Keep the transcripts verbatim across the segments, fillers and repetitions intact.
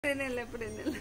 Prenela, prenela.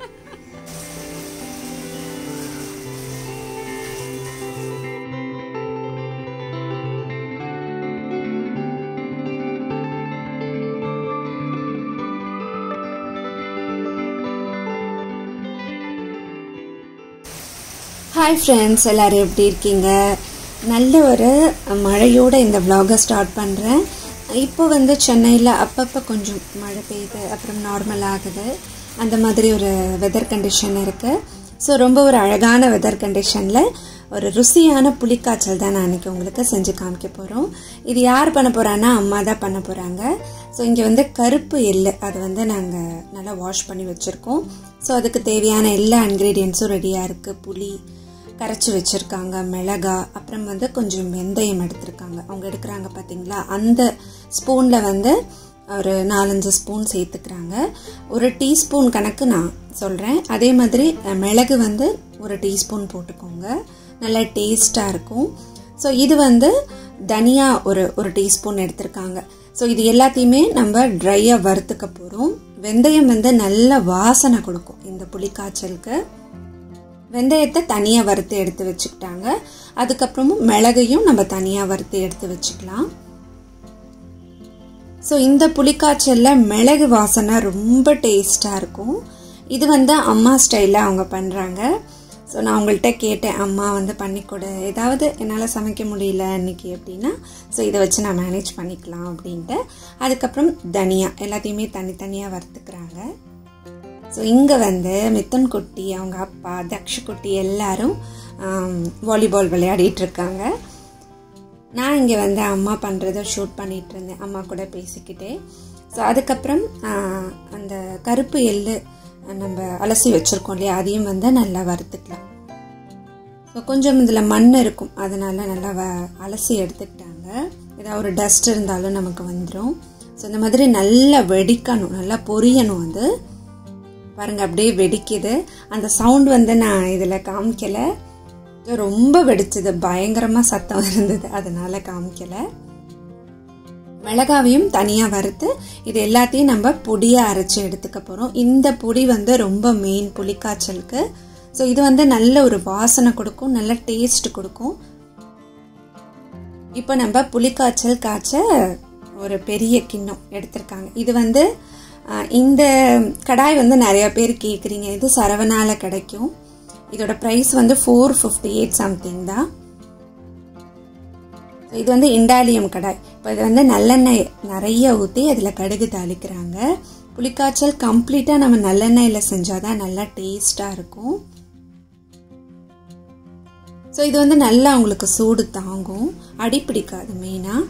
Hi friends, எல்லாரும் எப்படி இருக்கீங்க? நல்ல ஒரு மழையோட இந்த vlog ஸ்டார்ட் பண்றேன். இப்போ வந்து சென்னையில் அப்பப்போ கொஞ்சம் மழை பெய்யுது, அப்புறம் நார்மல் ஆகுது. அந்த மாதிரி ஒரு வெதர் கண்டிஷன் இருக்குது. ஸோ ரொம்ப ஒரு அழகான வெதர் கண்டிஷனில் ஒரு ருசியான புளிக்காய்ச்சல் தான் நான் இன்றைக்கி உங்களுக்கு செஞ்சு காமிக்க போகிறோம். இது யார் பண்ண போகிறான்னா அம்மா தான் பண்ண போகிறாங்க. ஸோ இங்கே வந்து கருப்பு எள்ளு அது வந்து நாங்கள் நல்லா வாஷ் பண்ணி வச்சுருக்கோம். ஸோ அதுக்கு தேவையான எல்லா இன்க்ரீடியன்ஸும் ரெடியாக இருக்குது. புளி கரைச்சி வச்சுருக்காங்க, மிளகா, அப்புறம் வந்து கொஞ்சம் வெந்தயம் எடுத்திருக்காங்க. அவங்க எடுக்கிறாங்க பார்த்தீங்களா, அந்த ஸ்பூனில் வந்து ஒரு நாலஞ்சு ஸ்பூன் சேர்த்துக்கிறாங்க. ஒரு டீஸ்பூன் கணக்கு நான் சொல்கிறேன். அதே மாதிரி மிளகு வந்து ஒரு டீஸ்பூன் போட்டுக்கோங்க, நல்லா டேஸ்ட்டாக இருக்கும். ஸோ இது வந்து தனியா ஒரு ஒரு டீஸ்பூன் எடுத்திருக்காங்க. ஸோ இது எல்லாத்தையுமே நம்ம ட்ரையாக வறுத்துக்க போகிறோம். வெந்தயம் வந்து நல்ல வாசனை கொடுக்கும் இந்த புளிக்காய்ச்சலுக்கு. வெந்தயத்தை தனியாக வறுத்து எடுத்து வச்சுக்கிட்டாங்க. அதுக்கப்புறமும் மிளகையும் நம்ம தனியாக வறுத்து எடுத்து வச்சுக்கலாம். ஸோ இந்த புளிக்காய்ச்சலில் மிளகு வாசனை ரொம்ப டேஸ்ட்டாக இருக்கும். இது வந்து அம்மா ஸ்டைலில் அவங்க பண்ணுறாங்க. ஸோ நான் அவங்கள்ட்ட கேட்டேன், அம்மா வந்து பண்ணிக்கொடு, ஏதாவது என்னால் சமைக்க முடியல இன்னைக்கு அப்படின்னா ஸோ இதை வச்சு நான் மேனேஜ் பண்ணிக்கலாம் அப்படின்ட்டு. அதுக்கப்புறம் தனியா எல்லாத்தையுமே தனித்தனியாக வறுத்துக்கிறாங்க. ஸோ இங்கே வந்து மித்தன் குட்டி, அவங்க அப்பா, தக்ஷ குட்டி எல்லாரும் வாலிபால் விளையாடிட்டு இருக்காங்க. நான் இங்கே வந்து அம்மா பண்ணுறதை ஷூட் பண்ணிகிட்டு இருந்தேன், அம்மா கூட பேசிக்கிட்டே. ஸோ அதுக்கப்புறம் அந்த கருப்பு எள்ளு நம்ம அலசி வச்சுருக்கோம் இல்லையா, அதையும் வந்து நல்லா வறுத்துக்கலாம். ஸோ கொஞ்சம் இதில் மண் இருக்கும், அதனால் நல்லா வ அலசி எடுத்துக்கிட்டாங்க. ஏதாவது ஒரு டஸ்ட் இருந்தாலும் நமக்கு வந்துடும். ஸோ இந்த மாதிரி நல்லா வெடிக்கணும், நல்லா பொரியணும். அது பாருங்கள் அப்படியே வெடிக்குது. அந்த சவுண்ட் வந்து நான் இதில் காமிக்கலை, ரொம்ப வெடிச்சது, பயங்கரமாக சத்தம் இருந்தது, அதனால காமிக்கலை. மிளகாவையும் தனியாக வறுத்து இது எல்லாத்தையும் நம்ம பொடியாக அரைச்சி எடுத்துக்க போகிறோம். இந்த பொடி வந்து ரொம்ப மெயின் புளிக்காய்ச்சலுக்கு. ஸோ இது வந்து நல்ல ஒரு வாசனை கொடுக்கும், நல்ல டேஸ்ட் கொடுக்கும். இப்போ நம்ம புளிக்காய்ச்சல் காய்ச்ச ஒரு பெரிய கிண்ணம் எடுத்திருக்காங்க. இது வந்து இந்த கடாய் வந்து நிறைய பேர் கேட்குறீங்க, இது சரவணால கிடைக்கும். இதோட ப்ரைஸ் வந்து ஃபோர் ஃபிஃப்டி எயிட் சம்திங் தான். இது வந்து இண்டாலியம் கடாய். இப்போ இது வந்து நல்லெண்ணெய் நிறைய ஊற்றி அதில் கடுகு தாளிக்கிறாங்க. புளிக்காய்ச்சல் கம்ப்ளீட்டாக நம்ம நல்லெண்ணெயில் செஞ்சால் தான் நல்லா டேஸ்ட்டாக இருக்கும். ஸோ இது வந்து நல்லா உங்களுக்கு சூடு தாங்கும், அடி பிடிக்காது மெயினாக.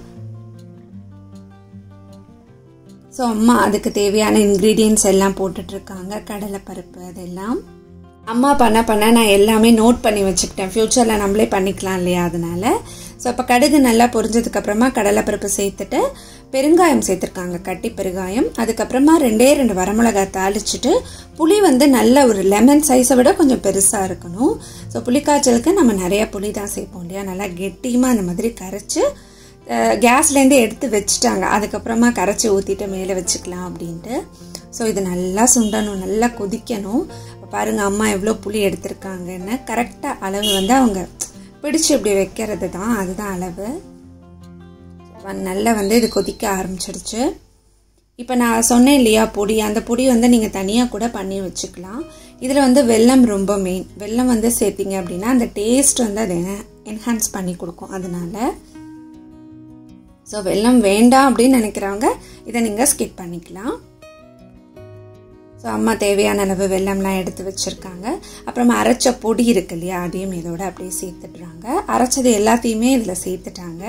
ஸோ அம்மா அதுக்கு தேவையான இன்க்ரீடியன்ட்ஸ் எல்லாம் போட்டுட்ருக்காங்க, கடலைப்பருப்பு அதெல்லாம். அம்மா பண்ண பண்ண நான் எல்லாமே நோட் பண்ணி வச்சுக்கிட்டேன், ஃப்யூச்சரில் நம்மளே பண்ணிக்கலாம் இல்லையா, அதனால. ஸோ அப்போ கடுகு நல்லா பொரிஞ்சதுக்கப்புறமா கடலைப்பருப்பு சேர்த்துட்டு பெருங்காயம் சேர்த்துருக்காங்க, கட்டி பெருங்காயம். அதுக்கப்புறமா ரெண்டே ரெண்டு வரமிளகாய் தாளிச்சுட்டு, புளி வந்து நல்ல ஒரு லெமன் சைஸை விட கொஞ்சம் பெருசாக இருக்கணும். ஸோ புளிக்காய்ச்சலுக்கு நம்ம நிறையா புளி தான் சேர்ப்போம் இல்லையா, நல்லா கெட்டியமாக அந்த மாதிரி கரைச்சி கேஸ்லேருந்தே எடுத்து வச்சுட்டாங்க. அதுக்கப்புறமா கரைச்சி ஊற்றிட்டு மேலே வச்சுக்கலாம் அப்படின்ட்டு. ஸோ இது நல்லா சுண்டணும், நல்லா கொதிக்கணும். பாருங்கள் அம்மா எவ்வளோ புளி எடுத்திருக்காங்கன்னு. கரெக்டாக அளவு வந்து அவங்க பிடிச்சி இப்படி வைக்கிறது தான், அதுதான் அளவு. நல்லா வந்து இது கொதிக்க ஆரம்பிச்சிடுச்சு. இப்போ நான் சொன்னேன் இல்லையா பொடி, அந்த பொடி வந்து நீங்கள் தனியாக கூட பண்ணி வச்சுக்கலாம். இதில் வந்து வெல்லம் ரொம்ப மெயின். வெல்லம் வந்து சேர்த்திங்க அப்படின்னா அந்த டேஸ்ட் வந்து அதை என்ஹான்ஸ் பண்ணி கொடுக்கும், அதனால. ஸோ வெல்லம் வேண்டாம் அப்படின்னு நினைக்கிறவங்க இதை நீங்கள் ஸ்கிப் பண்ணிக்கலாம். ஸோ அம்மா தேவையான அளவு வெல்லம்லாம் எடுத்து வச்சுருக்காங்க. அப்புறமா அரைச்ச பொடி இருக்கு இல்லையா, அதையும் இதோட அப்படியே சேர்த்துடுறாங்க. அரைச்சது எல்லாத்தையுமே இதில் சேர்த்துட்டாங்க.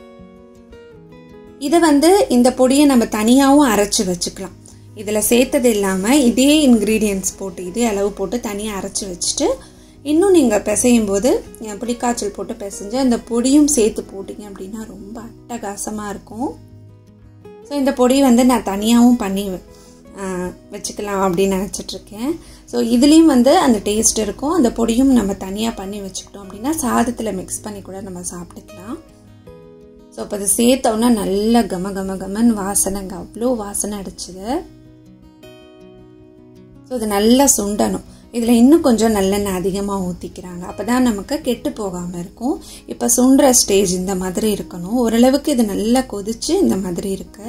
இதை வந்து இந்த பொடியை நம்ம தனியாகவும் அரைச்சி வச்சுக்கலாம். இதில் சேர்த்தது இல்லாமல் இதே இன்க்ரீடியன்ட்ஸ் போட்டு இதே அளவு போட்டு தனியாக அரைச்சி வச்சுட்டு, இன்னும் நீங்கள் பிசையும் போது புளிக்காய்ச்சல் போட்டு பிசைஞ்சு அந்த பொடியும் சேர்த்து போட்டிங்க அப்படின்னா ரொம்ப அட்டகாசமாக இருக்கும். ஸோ இந்த பொடி வந்து நான் தனியாகவும் பண்ணி வச்சுக்கலாம் அப்படின்னு நினச்சிட்ருக்கேன். ஸோ இதுலேயும் வந்து அந்த டேஸ்ட் இருக்கும். அந்த பொடியும் நம்ம தனியாக பண்ணி வச்சுக்கிட்டோம் அப்படின்னா சாதத்தில் மிக்ஸ் பண்ணி கூட நம்ம சாப்பிட்டுக்கலாம். ஸோ இப்போ அதை சேர்த்தோன்னா நல்ல கம கம கமன் வாசனைங்க, அவ்வளோ வாசனை அடிச்சுது. ஸோ இது நல்லா சுண்டணும். இதில் இன்னும் கொஞ்சம் நல்லெண்ணெய் அதிகமாக ஊற்றிக்கிறாங்க, அப்போ தான் நமக்கு கெட்டு போகாமல் இருக்கும். இப்போ சுண்டுற ஸ்டேஜ் இந்த மாதிரி இருக்கணும். ஓரளவுக்கு இது நல்லா கொதிச்சு இந்த மாதிரி இருக்கு.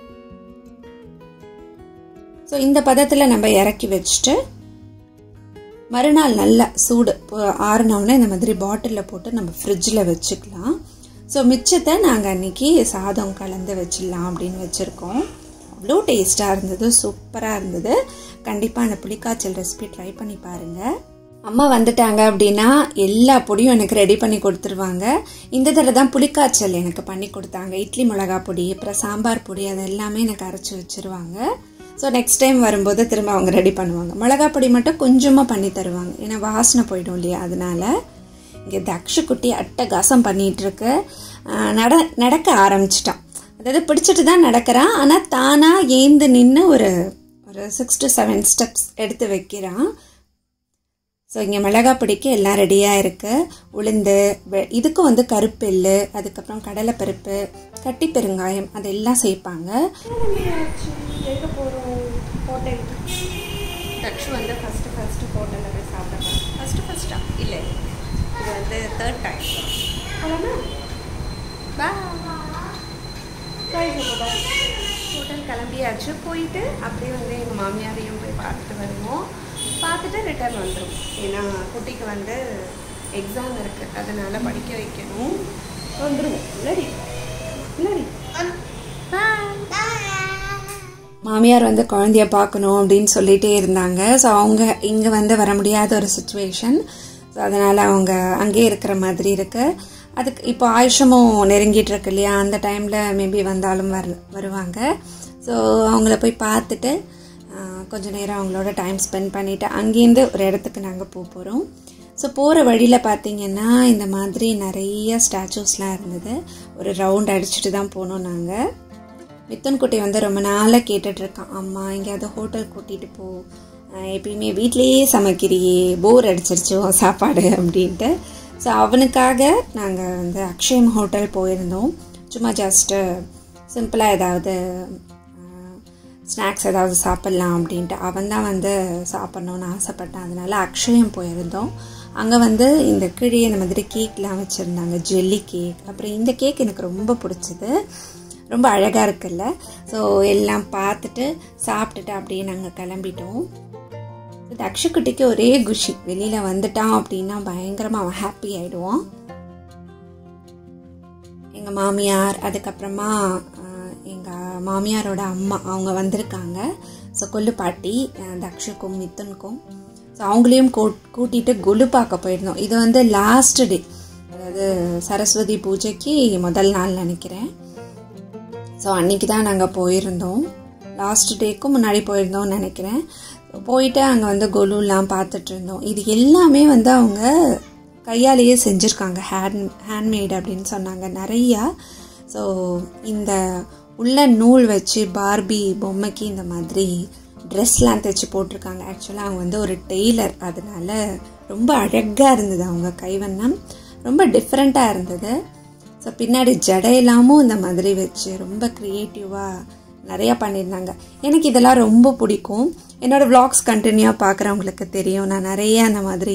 ஸோ இந்த பதத்தில் நம்ம இறக்கி வச்சுட்டு மறுநாள் நல்லா சூடு ஆறுனவுடனே இந்த மாதிரி பாட்டிலில் போட்டு நம்ம ஃப்ரிட்ஜில் வச்சுக்கலாம். ஸோ மிச்சத்தை நாங்கள் அன்றைக்கி சாதம் கலந்து வச்சிடலாம் அப்படின்னு வச்சுருக்கோம். அவ்வளோ டேஸ்ட்டாக இருந்தது, சூப்பராக இருந்தது. கண்டிப்பாக அந்த புளிக்காய்ச்சல் ரெசிபி ட்ரை பண்ணி பாருங்கள். அம்மா வந்துட்டாங்க அப்படின்னா எல்லா பொடியும் எனக்கு ரெடி பண்ணி கொடுத்துருவாங்க. இந்த தடவை தான் புளிக்காய்ச்சல் எனக்கு பண்ணி கொடுத்தாங்க. இட்லி மிளகா பொடி, அப்புறம் சாம்பார் பொடி, அது எல்லாமே எனக்கு அரைச்சி வச்சுருவாங்க. ஸோ நெக்ஸ்ட் டைம் வரும்போது திரும்ப அவங்க ரெடி பண்ணுவாங்க. மிளகா பொடி மட்டும் கொஞ்சமாக பண்ணி தருவாங்க, ஏன்னா வாசனை போயிடும் இல்லையா. அதனால இங்கே தக்ஷு குட்டி அட்டகாசம் பண்ணிகிட்ருக்கு. நட நடக்க ஆரம்பிச்சிட்டான். அதாவது பிடிச்சிட்டு தான் நடக்கிறான், ஆனால் தானாக ஏந்து நின்று ஒரு ஒரு சிக்ஸ் டு செவன் ஸ்டெப்ஸ் எடுத்து வைக்கிறான். ஸோ இங்கே மிளகா பொடிக்கு எல்லாம் ரெடியாக இருக்குது. உளுந்து, இதுக்கும் வந்து கருப்பெல்லு, அதுக்கப்புறம் கடலைப்பருப்பு, கட்டி பெருங்காயம், அதெல்லாம் சேர்ப்பாங்க. எங்கே போகிறோம்? ஹோட்டல். தக்ஷு வந்து ஃபஸ்ட்டு ஃபஸ்ட்டு ஹோட்டலில் போய் சாப்பிட்றேன். ஃபஸ்ட்டு ஃபஸ்ட்டா இல்லை, இது வந்து தேர்ட் டைம். அவ்வளோண்ணா பாய். ஹோட்டல் கிளம்பியாச்சு. போயிட்டு அப்படியே வந்து எங்கள் மாமியாரையும் போய் பார்த்துட்டு வருவோம். பார்த்துட்டு ரிட்டர்ன் வந்துடும். ஏன்னா குட்டிக்கு வந்து எக்ஸாம் இருக்குது, அதனால் படிக்க வைக்கணும். வந்துடுவோம். இல்லடி இல்லடி. மாமியார் வந்து குழந்தைய பார்க்கணும் அப்படின்னு சொல்லிகிட்டே இருந்தாங்க. ஸோ அவங்க இங்கே வந்து வர முடியாத ஒரு சுச்சுவேஷன். ஸோ அதனால் அவங்க அங்கேயே இருக்கிற மாதிரி இருக்குது. அதுக்கு இப்போ ஆயுஷமும் நெருங்கிட்டு இருக்கு இல்லையா, அந்த டைமில் மேபி வந்தாலும் வர வருவாங்க. ஸோ அவங்கள போய் பார்த்துட்டு கொஞ்சம் நேரம் அவங்களோட டைம் ஸ்பெண்ட் பண்ணிவிட்டு அங்கேருந்து ஒரு இடத்துக்கு நாங்கள் போக போகிறோம். ஸோ போகிற வழியில் பார்த்திங்கன்னா இந்த மாதிரி நிறைய ஸ்டாச்சூஸ்லாம் இருந்தது. ஒரு ரவுண்ட் அடிச்சுட்டு தான் போனோம் நாங்கள். மித்தன் குட்டி வந்து ரொம்ப நாளாக கேட்டுட்ருக்கான், அம்மா எங்கேயாவது ஹோட்டல் கூட்டிகிட்டு போ, எப்பயுமே வீட்லேயே சமைக்கிறியே, போர் அடிச்சிருச்சோ சாப்பாடு அப்படின்ட்டு. ஸோ அவனுக்காக நாங்கள் வந்து அக்ஷயம் ஹோட்டல் போயிருந்தோம். சும்மா ஜஸ்ட்டு சிம்பிளாக ஏதாவது ஸ்நாக்ஸ் ஏதாவது சாப்பிட்லாம் அப்படின்ட்டு. அவன் தான் வந்து சாப்பிட்ணுன்னு ஆசைப்பட்டான், அதனால் அக்ஷயம் போயிருந்தோம். அங்கே வந்து இந்த கீழே இந்த மாதிரி கேக்லாம் வச்சுருந்தாங்க, ஜெல்லி கேக். அப்புறம் இந்த கேக் எனக்கு ரொம்ப பிடிச்சது, ரொம்ப அழகாக இருக்குல்ல. ஸோ எல்லாம் பார்த்துட்டு சாப்பிட்டுட்டு அப்படியே நாங்கள் கிளம்பிட்டோம். தக்ஷுக்குட்டிக்கு ஒரே குஷி, வெளியில் வந்துட்டான் அப்படின்னா பயங்கரமாக அவன் ஹாப்பி ஆகிடுவான். எங்கள் மாமியார், அதுக்கப்புறமா எங்கள் மாமியாரோட அம்மா அவங்க வந்திருக்காங்க. ஸோ கொல்லு பாட்டி தக்ஷுக்கும் மித்துனுக்கும். ஸோ அவங்களையும் கூ கூட்டிகிட்டு கொலு பார்க்க போயிருந்தோம். இது வந்து லாஸ்ட் டே, அதாவது சரஸ்வதி பூஜைக்கு முதல் நாள் நினைக்கிறேன். ஸோ அன்றைக்கி தான் நாங்கள் போயிருந்தோம். லாஸ்ட் டேக்கும் முன்னாடி போயிருந்தோம்னு நினைக்கிறேன். போயிட்டு அங்கே வந்து கொலுலாம் பார்த்துட்டு இருந்தோம். இது எல்லாமே வந்து அவங்க கையாலேயே செஞ்சுருக்காங்க, ஹேண்ட் ஹேண்ட்மேட் அப்படின்னு சொன்னாங்க நிறையா. ஸோ இந்த உள்ள நூல் வச்சு பார்பி பொம்மைக்கு இந்த மாதிரி ட்ரெஸ்லாம் தைச்சி போட்டிருக்காங்க. ஆக்சுவலாக அவங்க வந்து ஒரு டெய்லர், அதனால ரொம்ப அழகாக இருந்தது அவங்க கைவண்ணம், ரொம்ப டிஃப்ரெண்ட்டாக இருந்தது. ஸோ பின்னாடி ஜடையெல்லாமும் இந்த மாதிரி வச்சு ரொம்ப க்ரியேட்டிவாக நிறையா பண்ணியிருந்தாங்க. எனக்கு இதெல்லாம் ரொம்ப பிடிக்கும். என்னோடய விளாக்ஸ் கண்டினியூவாக பார்க்குறவங்களுக்கு தெரியும், நான் நிறைய அந்த மாதிரி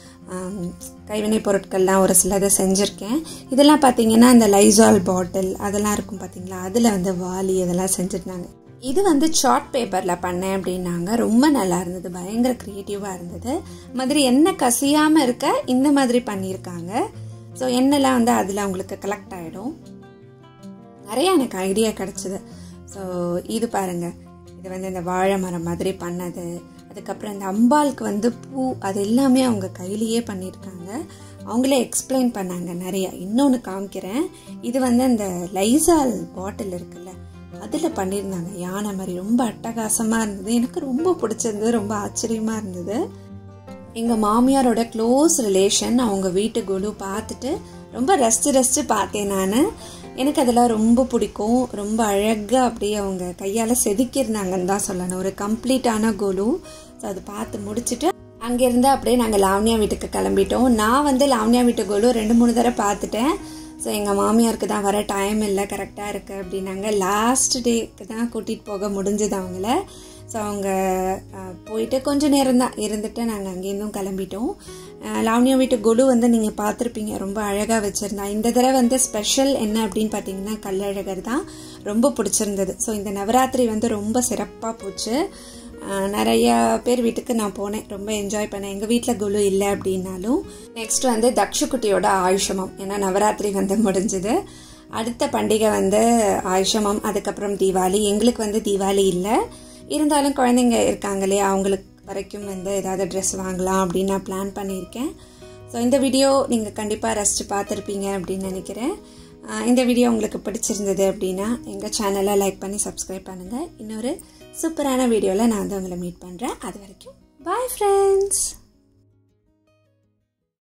கைவினை பொருட்கள்லாம் ஒரு சிலதை செஞ்சுருக்கேன். இதெல்லாம் பார்த்திங்கன்னா இந்த லைசால் பாட்டில் அதெல்லாம் இருக்கும் பார்த்திங்களா, அதில் வந்து வாலி அதெல்லாம் செஞ்சுருந்தாங்க. இது வந்து சார்ட் பேப்பரில் பண்ணேன் அப்படின்னாங்க, ரொம்ப நல்லா இருந்தது, பயங்கர க்ரியேட்டிவாக இருந்தது. மாதிரி எண்ணெய் கசியாமல் இருக்க இந்த மாதிரி பண்ணியிருக்காங்க. ஸோ எண்ணெய்லாம் வந்து அதில் அவங்களுக்கு கலெக்ட் ஆகிடும். நிறையா எனக்கு ஐடியா கிடச்சிது. ஸோ இது பாருங்கள், இது வந்து இந்த வாழை மரம் மாதிரி பண்ணது. அதுக்கப்புறம் இந்த அம்பாளுக்கு வந்து பூ, அது எல்லாமே அவங்க கையிலேயே பண்ணியிருக்காங்க. அவங்களே எக்ஸ்பிளைன் பண்ணாங்க நிறையா. இன்னொன்று காமிக்கிறேன். இது வந்து அந்த லைசால் பாட்டில் இருக்குல்ல, அதில் பண்ணியிருந்தாங்க யானை மாதிரி, ரொம்ப அட்டகாசமாக இருந்தது. எனக்கு ரொம்ப பிடிச்சிருந்தது, ரொம்ப ஆச்சரியமாக இருந்தது. எங்கள் மாமியாரோட க்ளோஸ் ரிலேஷன் அவங்க வீட்டு கொலு பார்த்துட்டு ரொம்ப ரசித்து ரசித்து பார்த்தேன் நான். எனக்கு அதெல்லாம் ரொம்ப பிடிக்கும். ரொம்ப அழகாக அப்படியே அவங்க கையால் செதுக்கியிருந்தாங்கன்னு தான் சொல்லணும், ஒரு கம்ப்ளீட்டான கொலு. ஸோ அது பார்த்து முடிச்சுட்டு அங்கேருந்து அப்படியே நாங்கள் லாவண்யா வீட்டுக்கு கிளம்பிட்டோம். நான் வந்து லாவண்யா வீட்டு கொலு ரெண்டு மூணு தடவை பார்த்துட்டேன். ஸோ எங்கள் மாமியாருக்கு தான் வர டைம் இல்லை, கரெக்டாக இருக்குது அப்படின்னாங்க. லாஸ்ட் டேக்கு தான் கூட்டிகிட்டு போக முடிஞ்சது அவங்கள. ஸோ அவங்க போயிட்டு கொஞ்சம் நேரம் தான் இருந்துட்டு நாங்கள் அங்கேருந்தும் கிளம்பிட்டோம். லாவண்யா வீட்டு கொலு வந்து நீங்கள் பார்த்துருப்பீங்க, ரொம்ப அழகாக வச்சுருந்தா. இந்த தடவை வந்து ஸ்பெஷல் என்ன அப்படின்னு பார்த்தீங்கன்னா கல்லழகர் தான் ரொம்ப பிடிச்சிருந்தது. ஸோ இந்த நவராத்திரி வந்து ரொம்ப சிறப்பாக போச்சு. நிறையா பேர் வீட்டுக்கு நான் போனேன், ரொம்ப என்ஜாய் பண்ணேன். எங்கள் வீட்டில் குழு இல்லை அப்படின்னாலும். நெக்ஸ்ட் வந்து தக்ஷுக்குட்டியோட ஆயுஷமம், ஏன்னா நவராத்திரி வந்து முடிஞ்சுது. அடுத்த பண்டிகை வந்து ஆயுஷமம், அதுக்கப்புறம் தீபாவளி. எங்களுக்கு வந்து தீபாவளி இல்லை, இருந்தாலும் குழந்தைங்க இருக்காங்க இல்லையா, அவங்களுக்கு வரைக்கும் வந்து ஏதாவது ட்ரெஸ் வாங்கலாம் அப்படின்னு நான் பிளான் பண்ணியிருக்கேன். ஸோ இந்த வீடியோ நீங்கள் கண்டிப்பாக ரசித்து பார்த்துருப்பீங்க அப்படின்னு நினைக்கிறேன். இந்த வீடியோ உங்களுக்கு பிடிச்சிருந்தது அப்படின்னா எங்கள் சேனலை லைக் பண்ணி சப்ஸ்கிரைப் பண்ணுங்கள். இன்னொரு சூப்பரான வீடியோவில் நான் வந்து உங்களை மீட் பண்ணுறேன். அது வரைக்கும் பாய் ஃப்ரெண்ட்ஸ்.